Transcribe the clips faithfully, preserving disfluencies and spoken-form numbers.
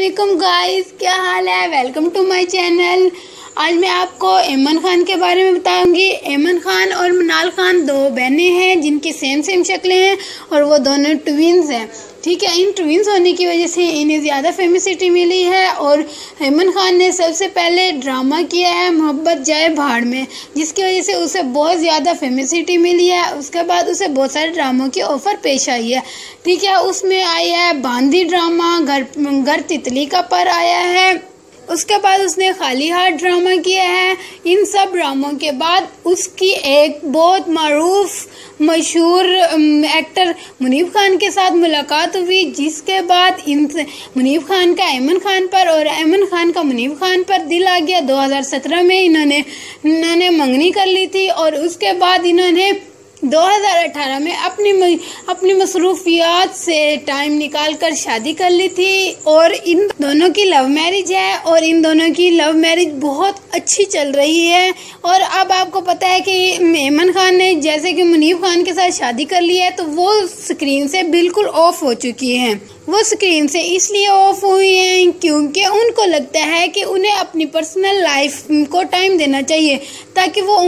अस्सलामुअलैकुम गाइस, क्या हाल है। Welcome to my channel. आज मैं आपको ऐमन खान के बारे में बताऊंगी। ऐमन खान और मनाल खान दो बहनें हैं जिनकी सेम सेम शक्लें हैं और वो दोनों ट्विंस हैं। ठीक है, इन ट्विंस होने की वजह से इन्हें ज़्यादा फेमसिटी मिली है। और ऐमन खान ने सबसे पहले ड्रामा किया है मोहब्बत जाए भाड़ में, जिसकी वजह से उसे बहुत ज़्यादा फेमसिटी मिली है। उसके बाद उसे बहुत सारे ड्रामों की ऑफ़र पेश आई है। ठीक है, उसमें आई है बांदी ड्रामा, घर घर तितली का पर आया है। उसके बाद उसने खाली हाथ ड्रामा किया है। इन सब ड्रामों के बाद उसकी एक बहुत मारूफ मशहूर एक्टर मुनीब खान के साथ मुलाकात हुई, जिसके बाद इन मुनीब खान का ऐमन खान पर और ऐमन खान का मुनीब खान पर दिल आ गया। दो हज़ार सत्रह में इन्होंने इन्होंने मंगनी कर ली थी और उसके बाद इन्होंने दो हज़ार अठारह में अपनी अपनी मसरूफियात से टाइम निकाल कर शादी कर ली थी। और इन दोनों की लव मैरिज है और इन दोनों की लव मैरिज बहुत अच्छी चल रही है। और अब आपको पता है कि ऐमन खान ने जैसे कि मुनीब खान के साथ शादी कर ली है, तो वो स्क्रीन से बिल्कुल ऑफ हो चुकी हैं। वो स्क्रीन से इसलिए ऑफ हुई हैं क्योंकि उनको लगता है कि उन्हें अपनी पर्सनल लाइफ को टाइम देना चाहिए, ताकि वो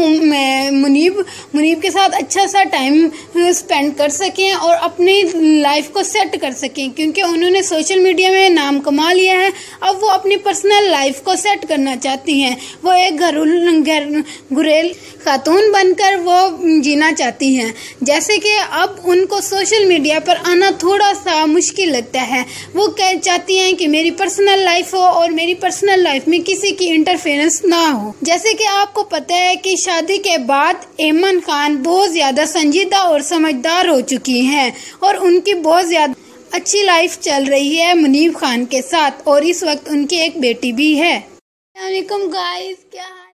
मुनीब मुनीब के साथ अच्छा सा टाइम स्पेंड कर सकें और अपनी लाइफ को सेट कर सकें। क्योंकि उन्होंने सोशल मीडिया में नाम कमा लिया है, अब वो अपनी पर्सनल लाइफ को सेट करना चाहती हैं। वो एक घर गुरेल खातून बनकर वो जीना चाहती हैं। जैसे कि अब उनको सोशल मीडिया पर आना थोड़ा सा मुश्किल लगता है। वो कह चाहती हैं कि मेरी पर्सनल लाइफ हो और मेरी पर्सनल लाइफ में किसी की इंटरफेरेंस ना हो। जैसे कि आपको पता है कि शादी के बाद ऐमन खान बहुत ज़्यादा संजीदा और समझदार हो चुकी हैं और उनकी बहुत ज़्यादा अच्छी लाइफ चल रही है मुनीब खान के साथ, और इस वक्त उनकी एक बेटी भी है। अस्सलाम वालेकुम गाइस, क्या